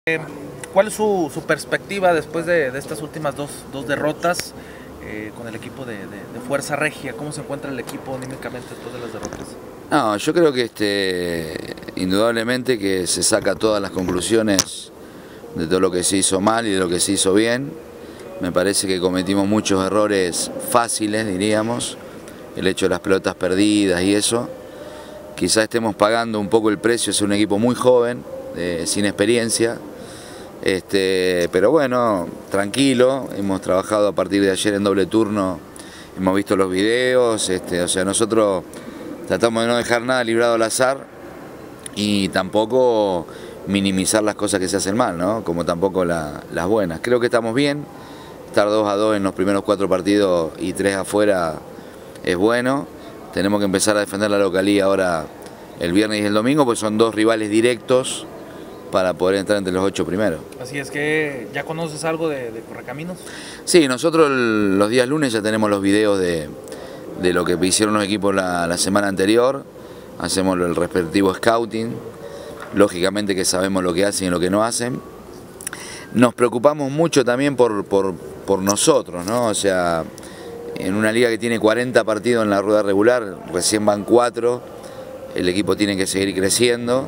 ¿Cuál es su perspectiva después de estas últimas dos derrotas con el equipo de Fuerza Regia? ¿Cómo se encuentra el equipo anímicamente después de las derrotas? No, yo creo que indudablemente que se saca todas las conclusiones de todo lo que se hizo mal y de lo que se hizo bien. Me parece que cometimos muchos errores fáciles, diríamos, el hecho de las pelotas perdidas y eso. Quizás estemos pagando un poco el precio, es un equipo muy joven, sin experiencia. Pero bueno, tranquilo, hemos trabajado a partir de ayer en doble turno, hemos visto los videos, o sea, nosotros tratamos de no dejar nada librado al azar y tampoco minimizar las cosas que se hacen mal, ¿no? Como tampoco las buenas. Creo que estamos bien, estar 2-2 en los primeros 4 partidos y 3 afuera es bueno. Tenemos que empezar a defender la localía ahora el viernes y el domingo, pues son 2 rivales directos para poder entrar entre los 8 primeros. Así es que, ¿ya conoces algo de Correcaminos? Sí, nosotros los días lunes ya tenemos los videos de lo que hicieron los equipos la semana anterior, hacemos el respectivo scouting, lógicamente que sabemos lo que hacen y lo que no hacen. Nos preocupamos mucho también por nosotros, ¿no? O sea, en una liga que tiene 40 partidos en la rueda regular, recién van 4, el equipo tiene que seguir creciendo.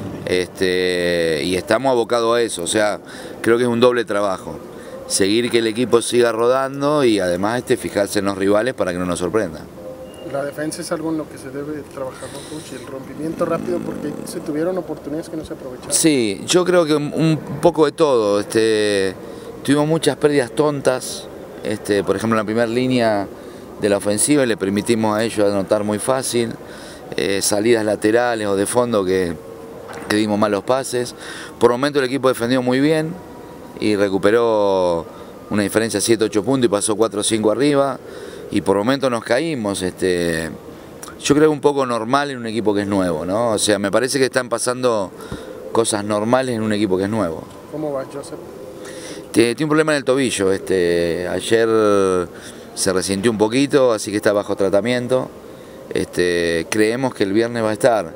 Y estamos abocados a eso, o sea, creo que es un doble trabajo, seguir que el equipo siga rodando y además fijarse en los rivales para que no nos sorprenda. La defensa es algo en lo que se debe trabajar, ¿no, coach? El rompimiento rápido, porque se tuvieron oportunidades que no se aprovecharon. Sí, yo creo que un poco de todo. Tuvimos muchas pérdidas tontas, por ejemplo en la primera línea de la ofensiva le permitimos a ellos anotar muy fácil, salidas laterales o de fondo que dimos malos pases. Por momentos el equipo defendió muy bien y recuperó una diferencia de 7-8 puntos y pasó 4-5 arriba, y por momentos nos caímos. Yo creo que es un poco normal en un equipo que es nuevo, ¿no? O sea, me parece que están pasando cosas normales en un equipo que es nuevo. ¿Cómo va Joseph? Tiene un problema en el tobillo, ayer se resintió un poquito, así que está bajo tratamiento. Creemos que el viernes va a estar.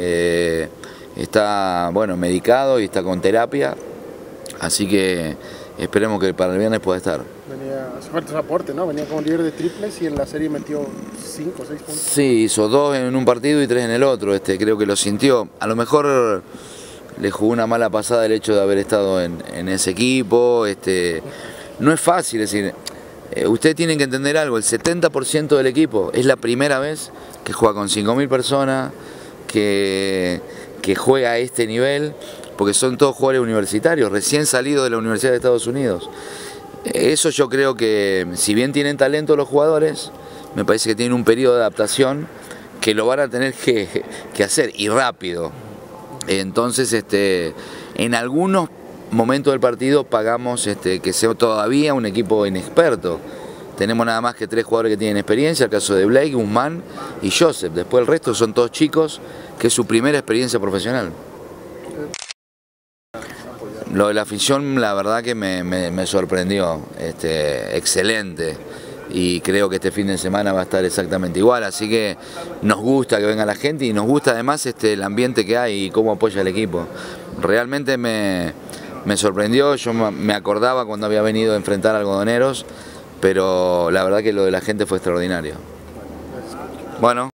Está, bueno, medicado y está con terapia, así que esperemos que para el viernes pueda estar. Hace falta su aporte, ¿no? Venía como líder de triples y en la serie metió 5 o 6 puntos. Sí, hizo 2 en un partido y 3 en el otro, creo que lo sintió. A lo mejor le jugó una mala pasada el hecho de haber estado en ese equipo. No es fácil, es decir, ustedes tienen que entender algo, el 70% del equipo es la primera vez que juega con 5.000 personas, que juega a este nivel, porque son todos jugadores universitarios, recién salidos de la Universidad de Estados Unidos. Eso yo creo que, si bien tienen talento los jugadores, me parece que tienen un periodo de adaptación que lo van a tener que hacer, y rápido. Entonces, en algunos momentos del partido pagamos que sea todavía un equipo inexperto. Tenemos nada más que 3 jugadores que tienen experiencia, el caso de Blake, Guzmán y Joseph. Después el resto son todos chicos, que es su primera experiencia profesional. Lo de la afición, la verdad que me sorprendió, excelente. Y creo que este fin de semana va a estar exactamente igual, así que nos gusta que venga la gente y nos gusta además el ambiente que hay y cómo apoya el equipo. Realmente me sorprendió, yo me acordaba cuando había venido a enfrentar a Algodoneros, pero la verdad que lo de la gente fue extraordinario. Bueno.